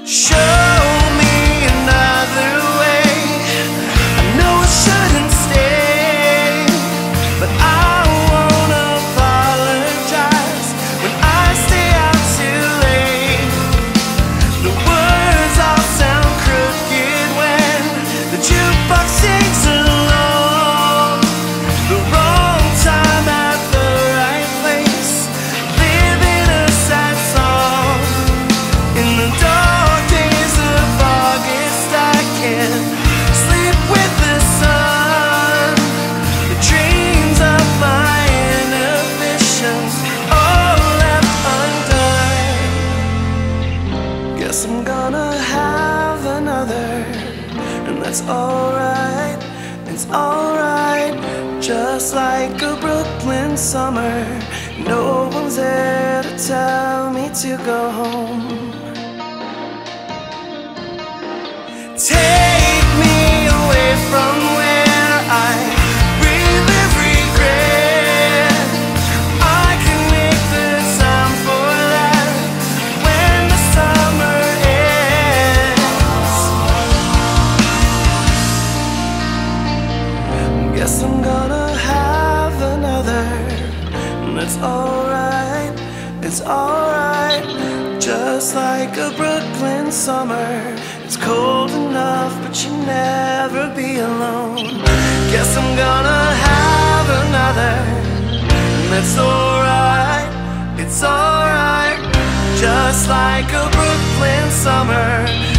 Show me another way. I know I shouldn't stay, but I won't apologize when I stay out too late. The words all sound crooked when the jukebox sings along. The wrong time at the right place, living a sad song. In the dark days of August, I can't sleep with the sun. The dreams of my inhibitions all left undone. Guess I'm gonna have another, and that's alright, it's alright. Just like a Brooklyn summer, no one's there to tell me to go home. Take me away from where I relive regret. I can make the time for that when the summer ends. Guess I'm gonna have another, and that's alright, it's alright. Just like a Brooklyn summer, it's cold enough, but you'll never be alone. Guess I'm gonna have another, and that's alright, it's alright. Just like a Brooklyn summer,